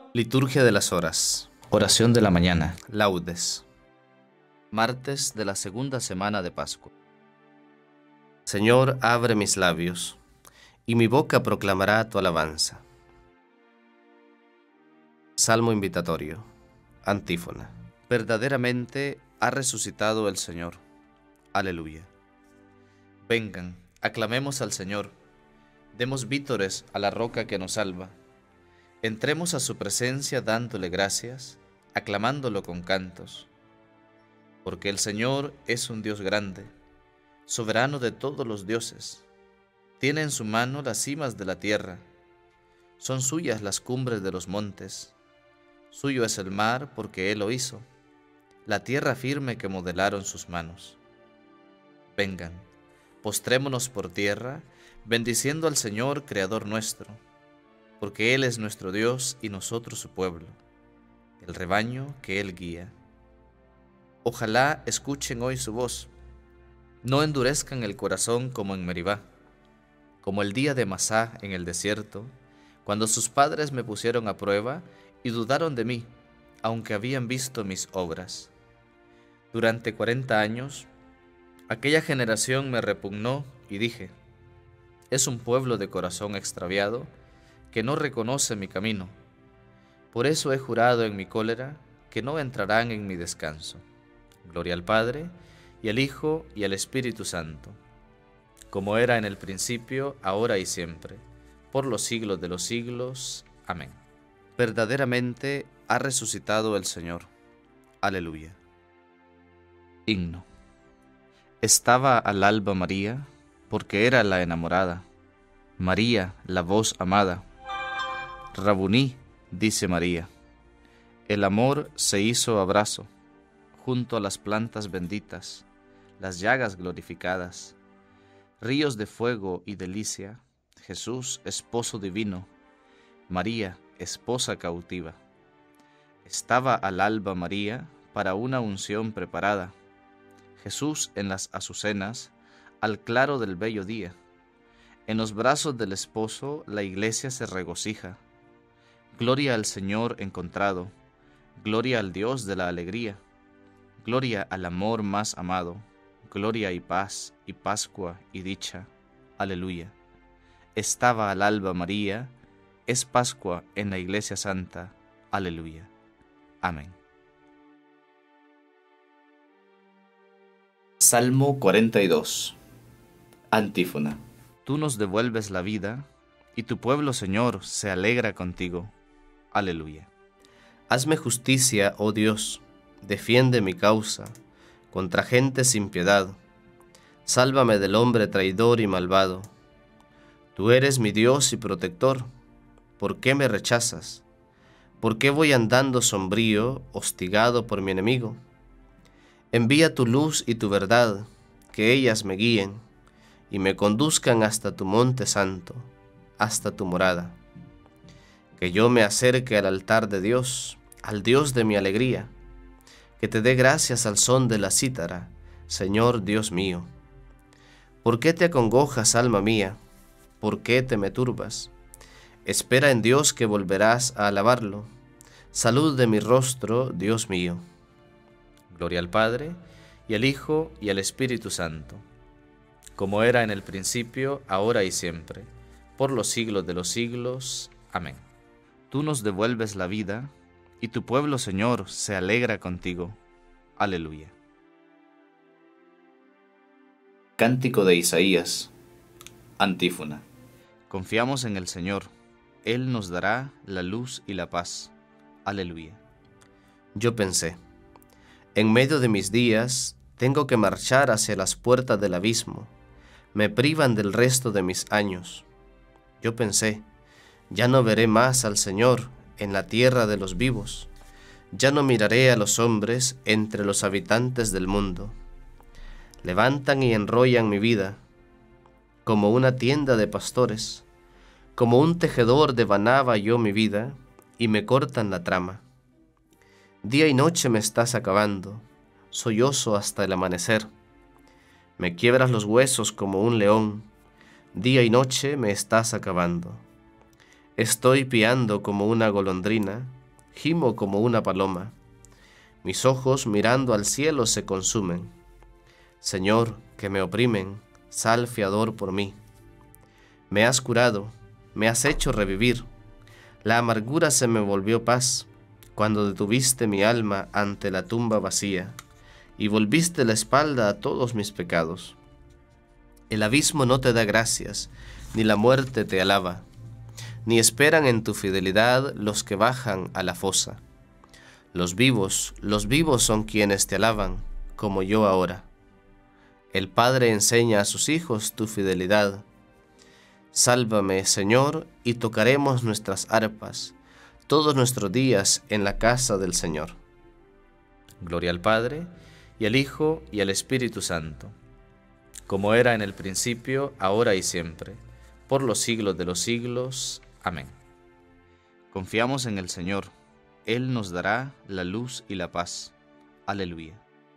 Liturgia de las Horas. Oración de la mañana. Laudes. Martes de la segunda semana de Pascua. Señor, abre mis labios, y mi boca proclamará tu alabanza. Salmo invitatorio. Antífona. Verdaderamente ha resucitado el Señor. Aleluya. Vengan, aclamemos al Señor. Demos vítores a la roca que nos salva. Entremos a su presencia dándole gracias, aclamándolo con cantos. Porque el Señor es un Dios grande, soberano de todos los dioses. Tiene en su mano las cimas de la tierra. Son suyas las cumbres de los montes. Suyo es el mar porque Él lo hizo, la tierra firme que modelaron sus manos. Vengan, postrémonos por tierra, bendiciendo al Señor, Creador nuestro, porque Él es nuestro Dios y nosotros su pueblo, el rebaño que Él guía. Ojalá escuchen hoy su voz, no endurezcan el corazón como en Meribá, como el día de Masá en el desierto, cuando sus padres me pusieron a prueba y dudaron de mí, aunque habían visto mis obras. Durante 40 años, aquella generación me repugnó y dije, es un pueblo de corazón extraviado que no reconoce mi camino. Por eso he jurado en mi cólera que no entrarán en mi descanso. Gloria al Padre, y al Hijo, y al Espíritu Santo, como era en el principio, ahora y siempre, por los siglos de los siglos. Amén. Verdaderamente ha resucitado el Señor. Aleluya. Himno. Estaba al alba María, porque era la enamorada. María, la voz amada. Rabuní, dice María. El amor se hizo abrazo, junto a las plantas benditas, las llagas glorificadas, ríos de fuego y delicia, Jesús, esposo divino, María, esposa cautiva. Estaba al alba María para una unción preparada, Jesús en las azucenas, al claro del bello día. En los brazos del esposo la iglesia se regocija. Gloria al Señor encontrado, gloria al Dios de la alegría, gloria al amor más amado, gloria y paz y Pascua y dicha. Aleluya. Estaba al alba María, es Pascua en la Iglesia Santa. Aleluya. Amén. Salmo 42. Antífona. Tú nos devuelves la vida, y tu pueblo, Señor, se alegra contigo. Aleluya. Hazme justicia, oh Dios, defiende mi causa contra gente sin piedad. Sálvame del hombre traidor y malvado. Tú eres mi Dios y protector. ¿Por qué me rechazas? ¿Por qué voy andando sombrío, hostigado por mi enemigo? Envía tu luz y tu verdad, que ellas me guíen y me conduzcan hasta tu monte santo, hasta tu morada. Que yo me acerque al altar de Dios, al Dios de mi alegría, que te dé gracias al son de la cítara, Señor Dios mío. ¿Por qué te acongojas, alma mía? ¿Por qué te me turbas? Espera en Dios que volverás a alabarlo. Salud de mi rostro, Dios mío. Gloria al Padre, y al Hijo, y al Espíritu Santo, como era en el principio, ahora y siempre, por los siglos de los siglos. Amén. Tú nos devuelves la vida, y tu pueblo, Señor, se alegra contigo. Aleluya. Cántico de Isaías. Antífona. Confiamos en el Señor. Él nos dará la luz y la paz. Aleluya. Yo pensé, en medio de mis días tengo que marchar hacia las puertas del abismo. Me privan del resto de mis años. Yo pensé, ya no veré más al Señor en la tierra de los vivos. Ya no miraré a los hombres entre los habitantes del mundo. Levantan y enrollan mi vida, como una tienda de pastores. Como un tejedor devanaba yo mi vida, y me cortan la trama. Día y noche me estás acabando, sollozo hasta el amanecer. Me quiebras los huesos como un león, día y noche me estás acabando. Estoy piando como una golondrina, gimo como una paloma. Mis ojos mirando al cielo se consumen. Señor, que me oprimen, sal fiador por mí. Me has curado, me has hecho revivir. La amargura se me volvió paz, cuando detuviste mi alma ante la tumba vacía, y volviste la espalda a todos mis pecados. El abismo no te da gracias, ni la muerte te alaba, ni esperan en tu fidelidad los que bajan a la fosa. Los vivos son quienes te alaban, como yo ahora. El Padre enseña a sus hijos tu fidelidad. Sálvame, Señor, y tocaremos nuestras arpas todos nuestros días en la casa del Señor. Gloria al Padre, y al Hijo, y al Espíritu Santo, como era en el principio, ahora y siempre, por los siglos de los siglos. Amén. Confiamos en el Señor. Él nos dará la luz y la paz. Aleluya.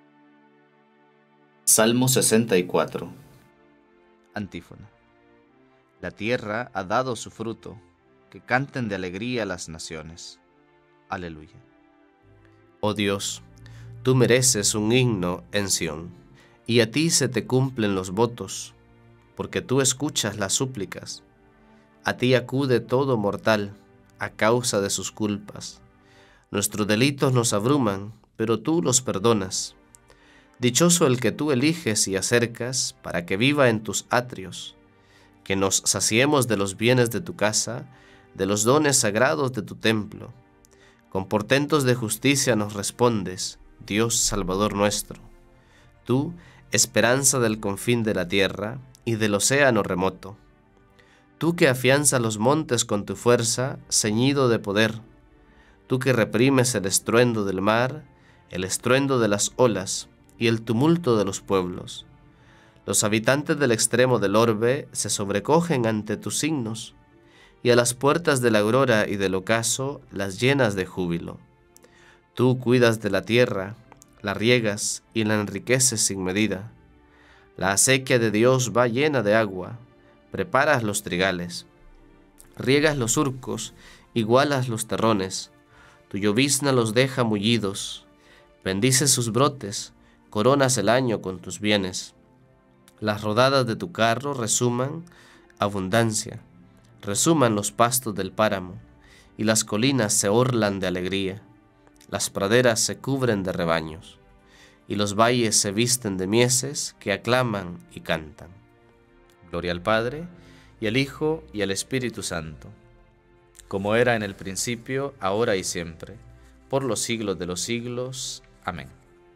Salmo 64. Antífona. La tierra ha dado su fruto, que canten de alegría las naciones. Aleluya. Oh Dios, tú mereces un himno en Sión, y a ti se te cumplen los votos, porque tú escuchas las súplicas. A ti acude todo mortal, a causa de sus culpas. Nuestros delitos nos abruman, pero tú los perdonas. Dichoso el que tú eliges y acercas, para que viva en tus atrios, que nos saciemos de los bienes de tu casa, de los dones sagrados de tu templo. Con portentos de justicia nos respondes, Dios Salvador nuestro. Tú, esperanza del confín de la tierra y del océano remoto. Tú que afianzas los montes con tu fuerza, ceñido de poder. Tú que reprimes el estruendo del mar, el estruendo de las olas y el tumulto de los pueblos. Los habitantes del extremo del orbe se sobrecogen ante tus signos, y a las puertas de la aurora y del ocaso las llenas de júbilo. Tú cuidas de la tierra, la riegas y la enriqueces sin medida. La acequia de Dios va llena de agua, preparas los trigales, riegas los surcos, igualas los terrones, tu llovizna los deja mullidos, bendices sus brotes, coronas el año con tus bienes. Las rodadas de tu carro resuman abundancia, resuman los pastos del páramo, y las colinas se orlan de alegría, las praderas se cubren de rebaños, y los valles se visten de mieses que aclaman y cantan. Gloria al Padre, y al Hijo, y al Espíritu Santo, como era en el principio, ahora y siempre, por los siglos de los siglos. Amén.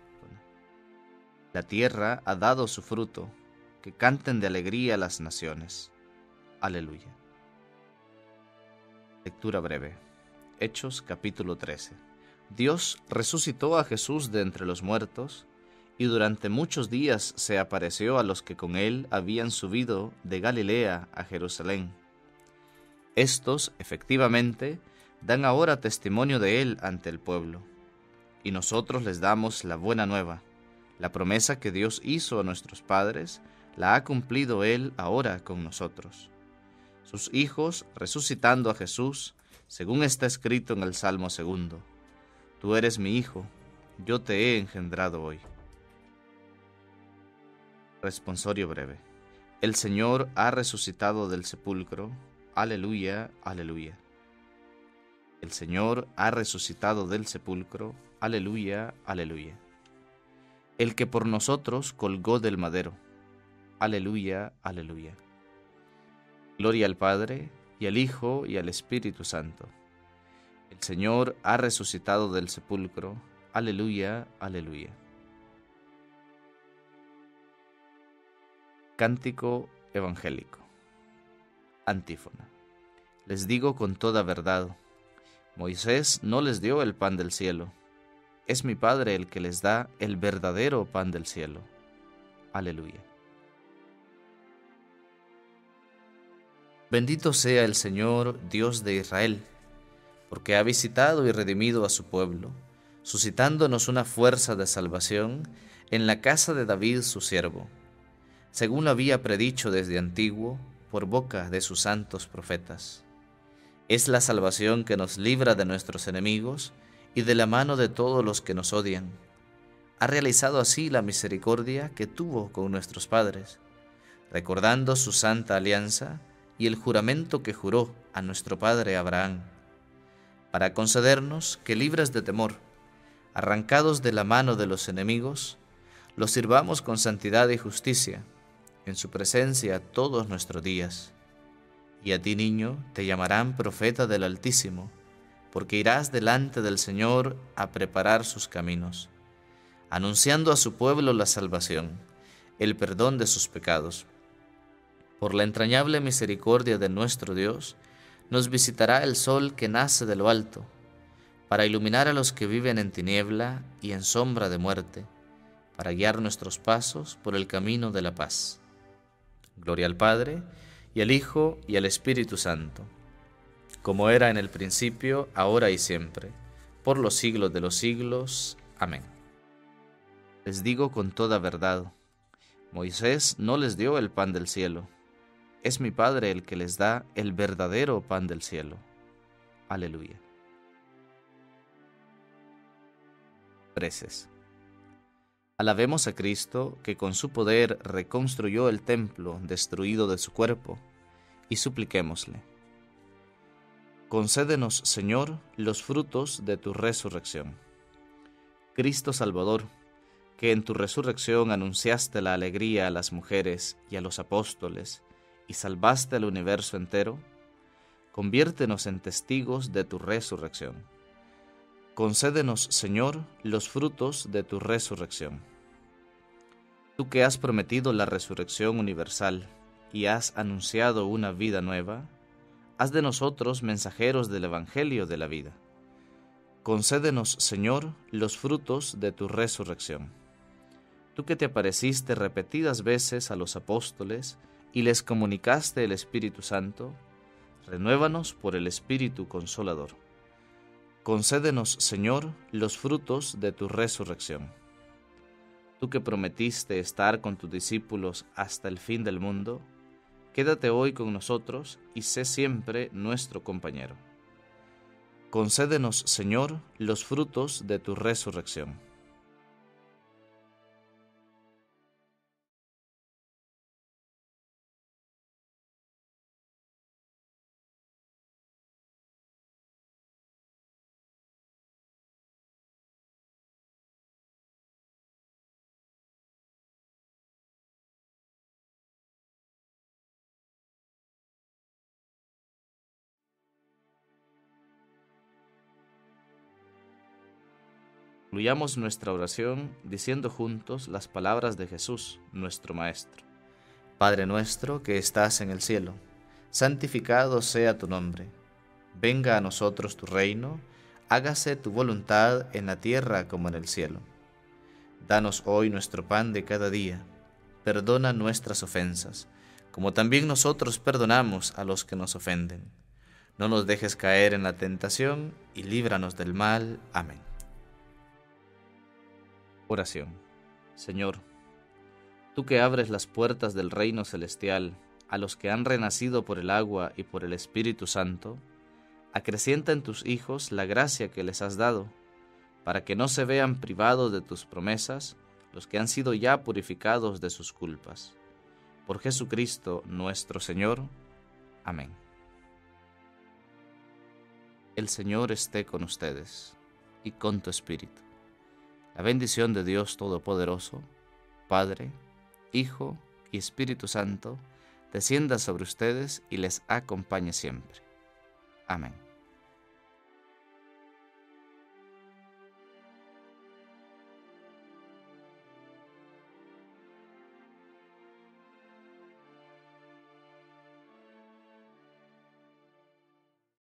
La tierra ha dado su fruto, que canten de alegría las naciones. Aleluya. Lectura breve. Hechos capítulo 13. Dios resucitó a Jesús de entre los muertos, y durante muchos días se apareció a los que con él habían subido de Galilea a Jerusalén. Estos, efectivamente, dan ahora testimonio de él ante el pueblo, y nosotros les damos la buena nueva. La promesa que Dios hizo a nuestros padres la ha cumplido él ahora con nosotros. Sus hijos, resucitando a Jesús, según está escrito en el Salmo 2. Tú eres mi hijo, yo te he engendrado hoy. Responsorio breve. El Señor ha resucitado del sepulcro. Aleluya, aleluya. El Señor ha resucitado del sepulcro. Aleluya, aleluya. El que por nosotros colgó del madero. Aleluya, aleluya. Gloria al Padre, y al Hijo, y al Espíritu Santo. El Señor ha resucitado del sepulcro. Aleluya, aleluya. Cántico evangélico. Antífona. Les digo con toda verdad, Moisés no les dio el pan del cielo. Es mi Padre el que les da el verdadero pan del cielo. Aleluya. Bendito sea el Señor, Dios de Israel, porque ha visitado y redimido a su pueblo, suscitándonos una fuerza de salvación en la casa de David su siervo, según lo había predicho desde antiguo por boca de sus santos profetas. Es la salvación que nos libra de nuestros enemigos y de la mano de todos los que nos odian. Ha realizado así la misericordia que tuvo con nuestros padres, recordando su santa alianza y el juramento que juró a nuestro padre Abraham, para concedernos que, libres de temor, arrancados de la mano de los enemigos, los sirvamos con santidad y justicia en su presencia todos nuestros días. Y a ti, niño, te llamarán profeta del Altísimo, porque irás delante del Señor a preparar sus caminos, anunciando a su pueblo la salvación, el perdón de sus pecados. Por la entrañable misericordia de nuestro Dios, nos visitará el sol que nace de lo alto, para iluminar a los que viven en tiniebla y en sombra de muerte, para guiar nuestros pasos por el camino de la paz. Gloria al Padre, y al Hijo, y al Espíritu Santo, como era en el principio, ahora y siempre, por los siglos de los siglos. Amén. Les digo con toda verdad, Moisés no les dio el pan del cielo, es mi Padre el que les da el verdadero pan del cielo. Aleluya. Preces. Alabemos a Cristo, que con su poder reconstruyó el templo destruido de su cuerpo, y supliquémosle. Concédenos, Señor, los frutos de tu resurrección. Cristo Salvador, que en tu resurrección anunciaste la alegría a las mujeres y a los apóstoles, y salvaste al universo entero, conviértenos en testigos de tu resurrección. Concédenos, Señor, los frutos de tu resurrección. Tú que has prometido la resurrección universal y has anunciado una vida nueva, haz de nosotros mensajeros del Evangelio de la vida. Concédenos, Señor, los frutos de tu resurrección. Tú que te apareciste repetidas veces a los apóstoles y les comunicaste el Espíritu Santo, renuévanos por el Espíritu Consolador. Concédenos, Señor, los frutos de tu resurrección. Tú que prometiste estar con tus discípulos hasta el fin del mundo, quédate hoy con nosotros y sé siempre nuestro compañero. Concédenos, Señor, los frutos de tu resurrección. Concluyamos nuestra oración diciendo juntos las palabras de Jesús, nuestro Maestro. Padre nuestro que estás en el cielo, santificado sea tu nombre. Venga a nosotros tu reino, hágase tu voluntad en la tierra como en el cielo. Danos hoy nuestro pan de cada día. Perdona nuestras ofensas, como también nosotros perdonamos a los que nos ofenden. No nos dejes caer en la tentación y líbranos del mal. Amén. Oración. Señor, tú que abres las puertas del reino celestial a los que han renacido por el agua y por el Espíritu Santo, acrecienta en tus hijos la gracia que les has dado, para que no se vean privados de tus promesas los que han sido ya purificados de sus culpas. Por Jesucristo nuestro Señor. Amén. El Señor esté con ustedes y con tu espíritu. La bendición de Dios Todopoderoso, Padre, Hijo y Espíritu Santo, descienda sobre ustedes y les acompañe siempre. Amén.